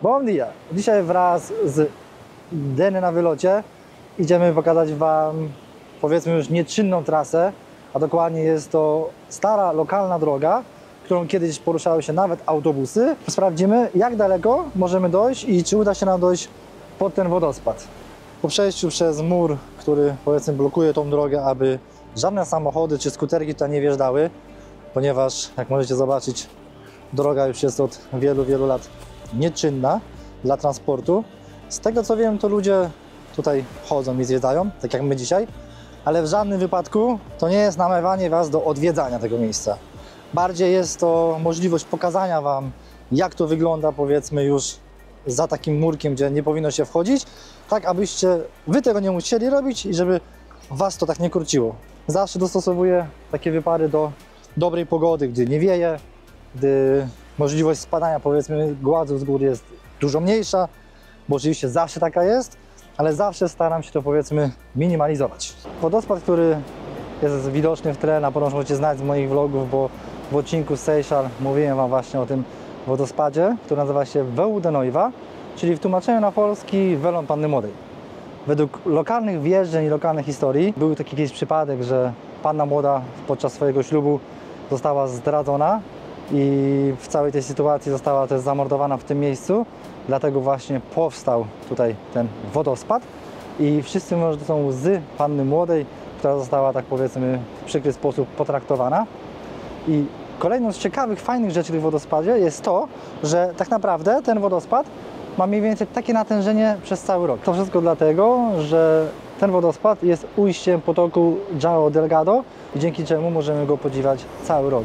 Bom dia! Dzisiaj wraz z Deny na wylocie idziemy pokazać Wam, powiedzmy, już nieczynną trasę, a dokładnie jest to stara, lokalna droga, którą kiedyś poruszały się nawet autobusy. Sprawdzimy, jak daleko możemy dojść i czy uda się nam dojść pod ten wodospad. Po przejściu przez mur, który, powiedzmy, blokuje tą drogę, aby żadne samochody czy skuterki tutaj nie wjeżdżały, ponieważ, jak możecie zobaczyć, droga już jest od wielu, wielu lat nieczynna dla transportu. Z tego co wiem, to ludzie tutaj chodzą i zwiedzają, tak jak my dzisiaj, ale w żadnym wypadku to nie jest namawianie Was do odwiedzania tego miejsca. Bardziej jest to możliwość pokazania Wam, jak to wygląda, powiedzmy, już za takim murkiem, gdzie nie powinno się wchodzić, tak abyście Wy tego nie musieli robić i żeby Was to tak nie kurciło. Zawsze dostosowuję takie wypady do dobrej pogody, gdy nie wieje, gdy możliwość spadania, powiedzmy, głazów z gór jest dużo mniejsza, bo oczywiście zawsze taka jest, ale zawsze staram się to, powiedzmy, minimalizować. Wodospad, który jest widoczny w tle, na pewno możecie znać z moich vlogów, bo w odcinku z Seychal mówiłem Wam właśnie o tym wodospadzie, który nazywa się Veu de Noiva, czyli w tłumaczeniu na polski Welon Panny Młodej. Według lokalnych wierzeń i lokalnych historii był taki kiedyś przypadek, że panna młoda podczas swojego ślubu została zdradzona i w całej tej sytuacji została też zamordowana w tym miejscu. Dlatego właśnie powstał tutaj ten wodospad i wszyscy mówią, że to są łzy panny młodej, która została, tak powiedzmy, w przykry sposób potraktowana. I kolejną z ciekawych, fajnych rzeczy w wodospadzie jest to, że tak naprawdę ten wodospad ma mniej więcej takie natężenie przez cały rok. To wszystko dlatego, że ten wodospad jest ujściem potoku João Delgado i dzięki czemu możemy go podziwiać cały rok.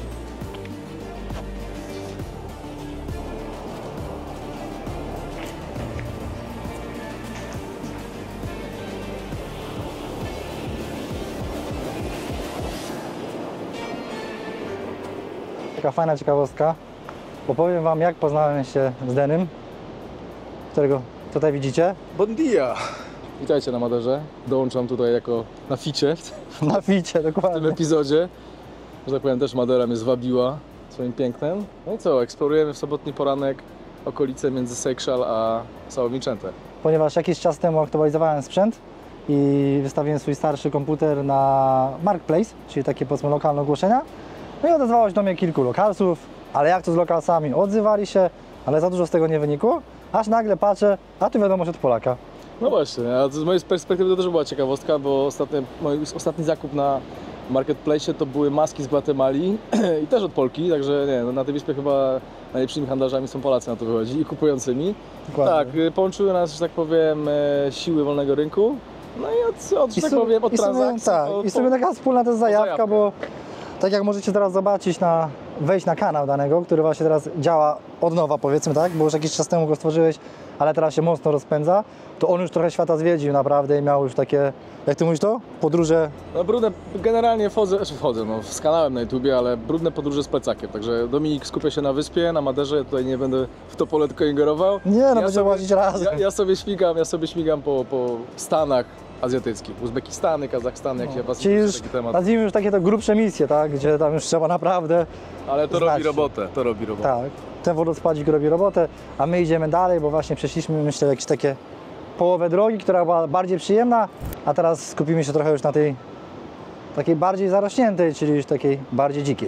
Taka fajna ciekawostka. Opowiem Wam, jak poznałem się z Denym, którego tutaj widzicie. Bon dia! Witajcie na Maderze. Dołączam tutaj jako na ficie Na ficie, w tym dokładnie. epizodzie. Że tak powiem, też Madera mnie zwabiła swoim pięknem. No i co, eksplorujemy w sobotni poranek okolice między Seychal a São Vicente. Ponieważ jakiś czas temu aktualizowałem sprzęt i wystawiłem swój starszy komputer na Marketplace, czyli takie, powiedzmy, lokalne ogłoszenia. No i odezwało się do mnie kilku lokalsów, ale jak to z lokalsami? Odzywali się, ale za dużo z tego nie wynikło. Aż nagle patrzę, a tu wiadomość od Polaka. No właśnie, a z mojej perspektywy to też była ciekawostka, bo mój ostatni zakup na Marketplace to były maski z Gwatemali i też od Polki, także nie, no na tej wyspie chyba najlepszymi handlarzami są Polacy, na to wychodzi, i kupującymi. Dokładnie. Tak, połączyły nas, że tak powiem, siły wolnego rynku. No i od że tak powiem, od transakcji. Tak, i sobie taka wspólna też zajawka, zajawka. bo tak jak możecie teraz zobaczyć, wejść na kanał danego, który właśnie teraz działa od nowa, powiedzmy, tak, bo już jakiś czas temu go stworzyłeś, ale teraz się mocno rozpędza, to on już trochę świata zwiedził naprawdę i miał już takie, jak ty mówisz to? Podróże? No brudne, generalnie wchodzę no, z kanałem na YouTubie, ale brudne podróże z plecakiem, także Dominik skupia się na wyspie, na Maderze, ja tutaj nie będę w to pole tylko ingerował. Nie, no będziemy łazić razem. Ja sobie śmigam po Stanach azjatyckich, Uzbekistany, Kazachstany, jak się was Czyli już, taki temat. nazwijmy już takie to grubsze misje, tak, gdzie tam już trzeba naprawdę... Ale to znać robi się. robotę, to robi robotę. Tak, ten wodospadzik robi robotę, a my idziemy dalej, bo właśnie przeszliśmy, myślę, jakieś takie połowę drogi, która była bardziej przyjemna, a teraz skupimy się trochę już na tej takiej bardziej zarośniętej, czyli już takiej bardziej dzikiej.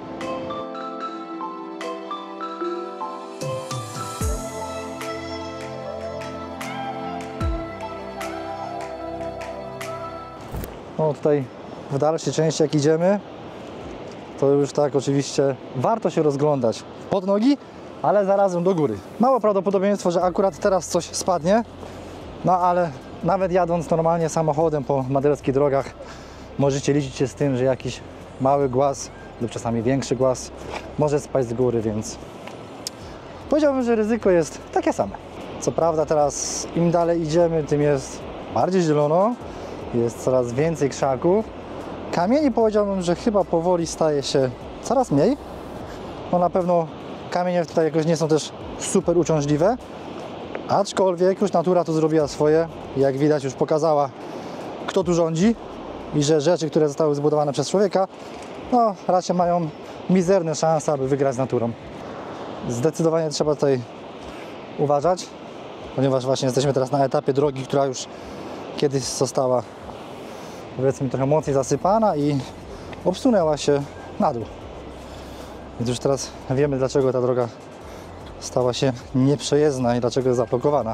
No tutaj w dalszej części, jak idziemy, to już tak oczywiście warto się rozglądać pod nogi, ale zarazem do góry. Małe prawdopodobieństwo, że akurat teraz coś spadnie, no ale nawet jadąc normalnie samochodem po maderskich drogach możecie liczyć się z tym, że jakiś mały głaz lub czasami większy głaz może spaść z góry, więc powiedziałbym, że ryzyko jest takie same. Co prawda teraz im dalej idziemy, tym jest bardziej zielono, jest coraz więcej krzaków. Kamieni, powiedziałbym, że chyba powoli staje się coraz mniej. No na pewno kamienie tutaj jakoś nie są też super uciążliwe, aczkolwiek już natura tu zrobiła swoje. Jak widać, już pokazała, kto tu rządzi i że rzeczy, które zostały zbudowane przez człowieka, no raczej mają mizerne szanse, aby wygrać z naturą. Zdecydowanie trzeba tutaj uważać, ponieważ właśnie jesteśmy teraz na etapie drogi, która już kiedyś została, powiedzmy, trochę mocniej zasypana i obsunęła się na dół. Więc już teraz wiemy, dlaczego ta droga stała się nieprzejezdna i dlaczego jest zablokowana.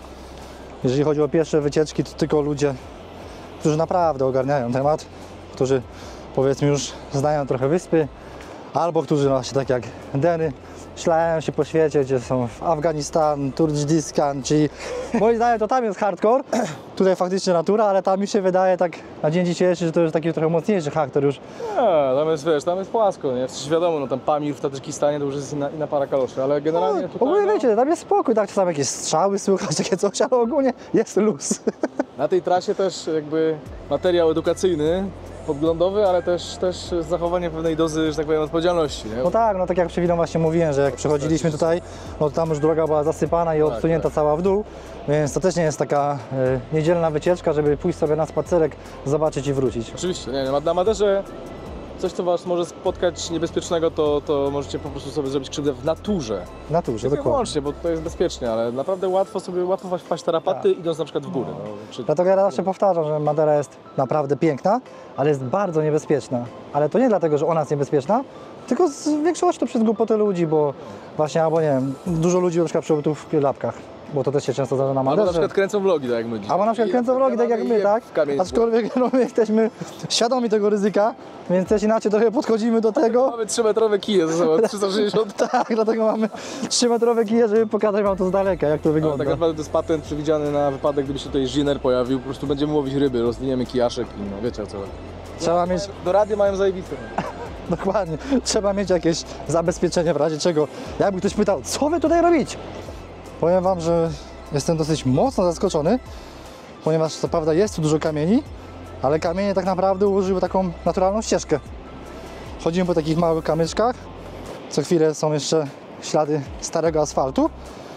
Jeżeli chodzi o pierwsze wycieczki, to tylko ludzie, którzy naprawdę ogarniają temat, którzy, powiedzmy, już znają trochę wyspy, albo którzy właśnie tak jak Denny szlają się po świecie, gdzie są w Afganistan, Turdżdistan, czyli moim zdaniem to tam jest hardcore, tutaj faktycznie natura, ale tam mi się wydaje tak na dzień dzisiejszy, że to już taki trochę mocniejszy hardcore już. Tam jest, wiesz, tam jest płasko, nie? Przecież wiadomo, no tam Pamir w Tadżykistanie to już jest inna para kaloszy, ale generalnie tutaj... Ogólnie no, wiecie, tam jest spokój, tak czasami jakieś strzały słychać, takie coś, ale ogólnie jest luz. na tej trasie też jakby materiał edukacyjny, podglądowy, ale też z zachowaniem pewnej dozy, że tak powiem, odpowiedzialności, nie? No tak, no tak jak przed chwilą właśnie mówiłem, że jak przechodziliśmy tutaj, no to tam już droga była zasypana i obsunięta cała w dół, więc to też nie jest taka niedzielna wycieczka, żeby pójść sobie na spacerek, zobaczyć i wrócić. Oczywiście, nie, na Maderze coś, co was może spotkać niebezpiecznego, to możecie po prostu sobie zrobić krzywdę w naturze. W naturze, Tylko dokładnie. wyłącznie, bo to jest bezpiecznie, ale naprawdę łatwo wpaść w tarapaty, idąc na przykład w górę. No, czy... Dlatego ja zawsze powtarzam, że Madera jest naprawdę piękna, ale jest bardzo niebezpieczna. Ale to nie dlatego, że ona jest niebezpieczna, tylko z większością przez głupotę ludzi, bo właśnie, albo nie wiem, dużo ludzi na przykład przebytu w klapkach, bo to też się często zdarza na Albo Maderze. na przykład kręcą vlogi, tak jak my dzisiaj. Albo na przykład kręcą vlogi, tak jak my, tak? Aczkolwiek no, my jesteśmy świadomi tego ryzyka, więc też inaczej trochę podchodzimy do tego. Mamy 3-metrowe kije ze sobą, 360. Tak, dlatego mamy 3-metrowe kije, żeby pokazać wam to z daleka, jak to No, wygląda. tak naprawdę to jest patent przewidziany na wypadek, gdyby się tutaj żiner pojawił. Po prostu będziemy łowić ryby, rozwiniemy kijaszek i no wiecie o co chodzi. Trzeba mieć, Do rady mają zajebiste. dokładnie, trzeba mieć jakieś zabezpieczenie w razie czego. Jakby ktoś pytał, co wy tutaj robicie? Powiem wam, że jestem dosyć mocno zaskoczony, ponieważ co prawda jest tu dużo kamieni, ale kamienie tak naprawdę ułożyły taką naturalną ścieżkę. Chodzimy po takich małych kamyczkach, co chwilę są jeszcze ślady starego asfaltu,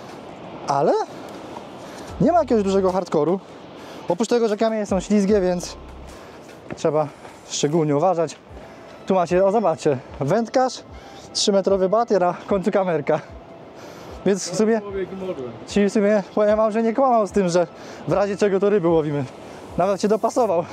ale nie ma jakiegoś dużego hardkoru. Oprócz tego, że kamienie są ślizgie, więc trzeba szczególnie uważać. Tu macie, o zobaczcie, wędkarz, 3-metrowy batier, a w końcu kamerka. Więc w sumie, czyli w sumie powiem wam, że nie kłamał z tym, że w razie czego to ryby łowimy. Nawet się dopasował.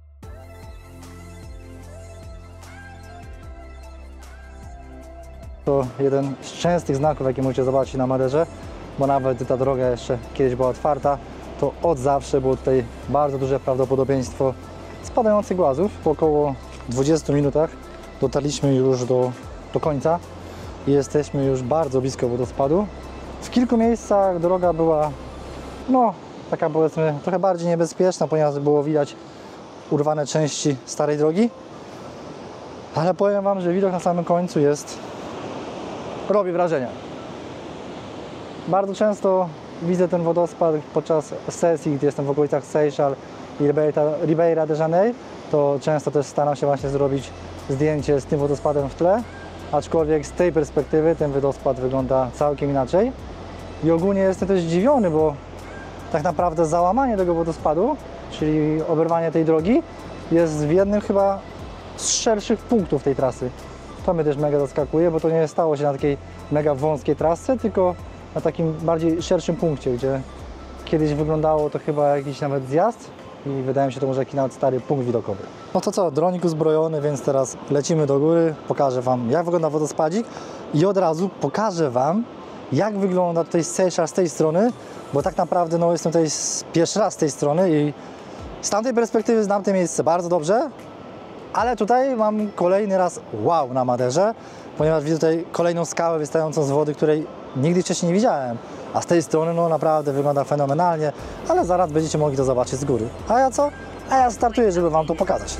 To jeden z częstych znaków, jakie możecie zobaczyć na Maderze, bo nawet gdy ta droga jeszcze kiedyś była otwarta, to od zawsze było tutaj bardzo duże prawdopodobieństwo spadających głazów. Po około 20 minutach dotarliśmy już do końca i jesteśmy już bardzo blisko wodospadu. W kilku miejscach droga była, no, taka powiedzmy trochę bardziej niebezpieczna, ponieważ było widać urwane części starej drogi. Ale powiem wam, że widok na samym końcu robi wrażenie. Bardzo często widzę ten wodospad podczas sesji, gdy jestem w okolicach Seychelles i Ribeira de Janeiro, to często też staram się właśnie zrobić zdjęcie z tym wodospadem w tle, aczkolwiek z tej perspektywy ten wodospad wygląda całkiem inaczej. I ogólnie jestem też zdziwiony, bo tak naprawdę załamanie tego wodospadu, czyli oberwanie tej drogi, jest w jednym chyba z szerszych punktów tej trasy. To mnie też mega zaskakuje, bo to nie stało się na takiej mega wąskiej trasce, tylko na takim bardziej szerszym punkcie, gdzie kiedyś wyglądało to chyba jakiś nawet zjazd i wydaje mi się to może jakiś nawet stary punkt widokowy. No to co, dronik uzbrojony, więc teraz lecimy do góry, pokażę wam jak wygląda wodospadzik i od razu pokażę wam jak wygląda tutaj Seychelles z tej strony, bo tak naprawdę no, jestem tutaj pierwszy raz z tej strony i z tamtej perspektywy znam to miejsce bardzo dobrze, ale tutaj mam kolejny raz wow na Maderze, ponieważ widzę tutaj kolejną skałę wystającą z wody, której nigdy wcześniej nie widziałem. A z tej strony no naprawdę wygląda fenomenalnie, ale zaraz będziecie mogli to zobaczyć z góry. A ja co? A ja startuję, żeby wam to pokazać.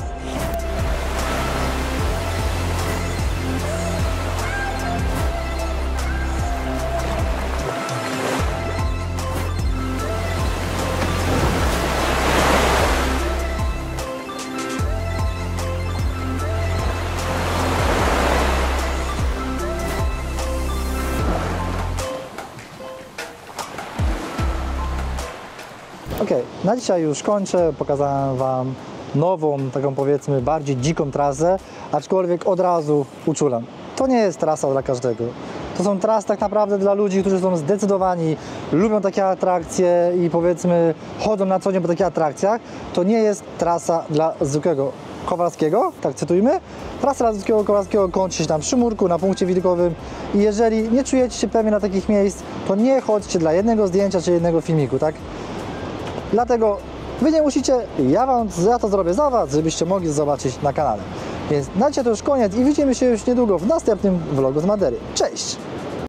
Ok, na dzisiaj już kończę. Pokazałem wam nową, taką powiedzmy bardziej dziką trasę, aczkolwiek od razu uczulam. To nie jest trasa dla każdego. To są trasy tak naprawdę dla ludzi, którzy są zdecydowani, lubią takie atrakcje i powiedzmy chodzą na co dzień po takich atrakcjach. To nie jest trasa dla zwykłego Kowalskiego, tak cytujmy. Trasa dla zwykłego Kowalskiego kończy się tam przy murku, na punkcie widokowym i jeżeli nie czujecie się pewnie na takich miejsc, to nie chodźcie dla jednego zdjęcia czy jednego filmiku, tak? Dlatego wy nie musicie, ja to zrobię za was, żebyście mogli zobaczyć na kanale. Więc na dzisiaj to już koniec i widzimy się już niedługo w następnym vlogu z Madery. Cześć!